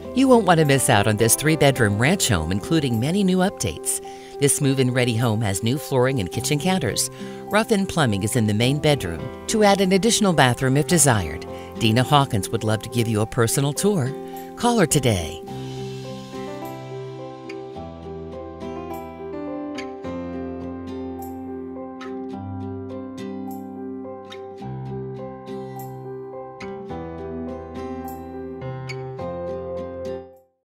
You won't want to miss out on this 3-bedroom ranch home, including many new updates. This move-in ready home has new flooring and kitchen counters. Rough-in plumbing is in the main bedroom to add an additional bathroom if desired. Dina Hawkins would love to give you a personal tour. Call her today.